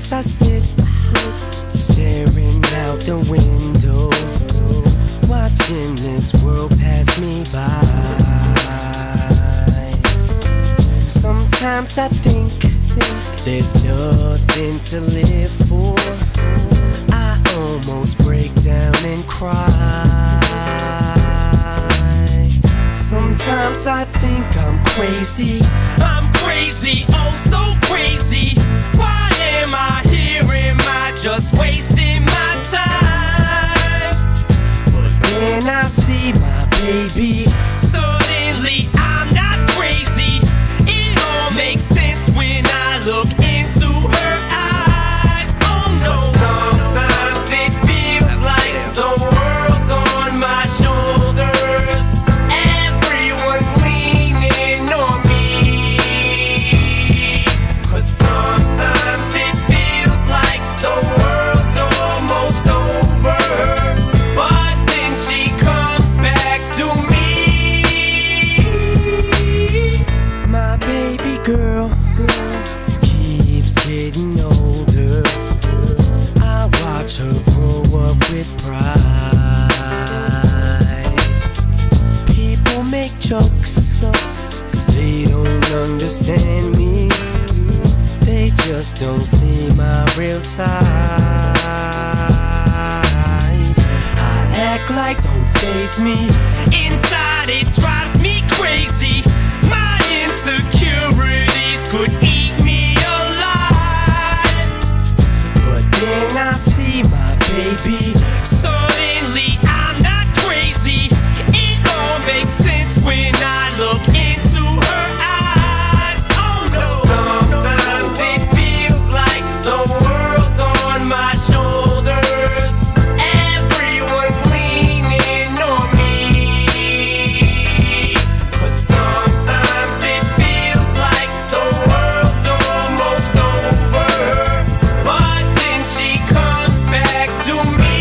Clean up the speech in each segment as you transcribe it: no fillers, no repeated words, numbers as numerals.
Sometimes I sit staring out the window, watching this world pass me by. Sometimes I think there's nothing to live for. I almost break down and cry. Sometimes I think I'm crazy. I'm crazy, oh so crazy. Why am I here? Am I just wasting my time? But then I see my baby. Suddenly I'm not crazy. It all makes sense when I look into her eyes. Oh no. Sometimes it feels like the world's on my shoulders. Everyone's leaning on me. 'Cause sometimes it feels like the world's almost over. But then she comes back to me. My baby girl keeps getting older. I watch her grow up with pride. People make jokes 'cause they don't understand me. They just don't see my real side. I act like don't faze me. Inside it drives me crazy. My insecurities could eat me alive. But then I see my baby. Suddenly I'm not crazy. It all makes sense when I look into her eyes. Oh no. Sometimes it feels like the world's on my shoulders. Everyone's leaning on me. 'Cause sometimes it feels like the world's almost over. But then she comes back to me.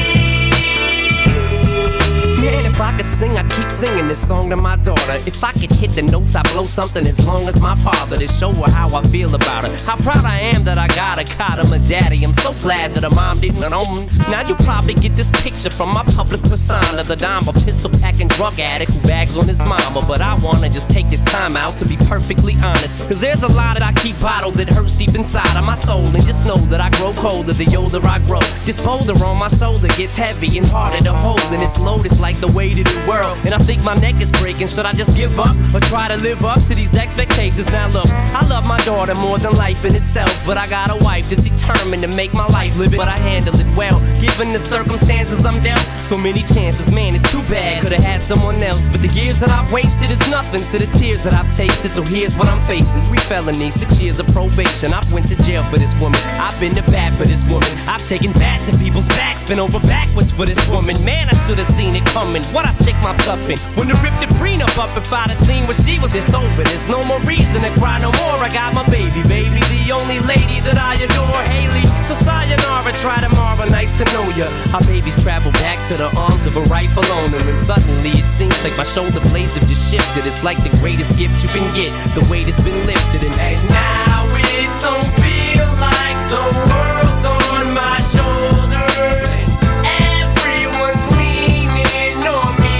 Man, if I could sing, I'd keep singing this song to my daughter. If I could hit the notes, I'd blow something as long as my father, to show her how I feel about her. How proud I am that I got a cot of my daddy. I'm so glad that her mom didn't own me. Now you probably get this picture from my public persona, the dime, a pistol packing drug addict who bags on his mama. But I wanna just take this time out to be perfectly honest, 'cause there's a lot that I keep bottled that hurts deep inside of my soul. And just know that I grow colder the older I grow. This boulder on my shoulder gets heavy and harder to hold, and it's load is like the weight of the world. And I think my neck is breaking. Should I just give up or try to live up to these expectations? Now look, I love my daughter more than life in itself, but I got a wife that's determined to make my life live it. But I handle it well, given the circumstances I'm dealt. So many chances, man, it's too bad. Could've had someone else, but the years that I've wasted is nothing to the tears that I've tasted. So here's what I'm facing: 3 felonies, 6 years of probation. I've went to jail for this woman. I've been to bat for this woman. I've taken bats to people's backs, been over backwards for this woman. Man, I should've seen it coming. What I stick my cup in when the ripped the prenup up? If I'd have seen what she was, it's over. There's no more reason to cry no more. I got my baby, the only lady that I adore, Haley. So sayonara, try tomorrow, nice to know ya. Our babies travel back to the arms of a rightful owner, and suddenly it seems like my shoulder blades have just shifted. It's like the greatest gift you can get, the weight has been lifted. And now it don't feel like the world's on my shoulders. Everyone's leaning on me.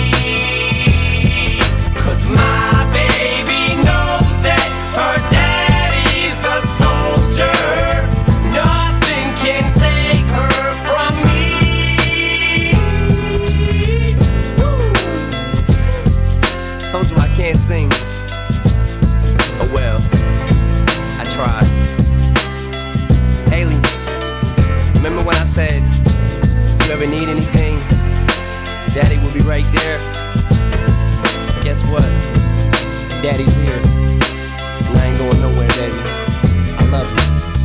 'Cause my baby knows that her daddy's a soldier. Nothing can take her from me. Woo. Told you I can't sing. Oh well, I tried. Haley, remember when I said, if you ever need anything, Daddy will be right there? Guess what? Daddy's here. And I ain't going nowhere, baby. I love you.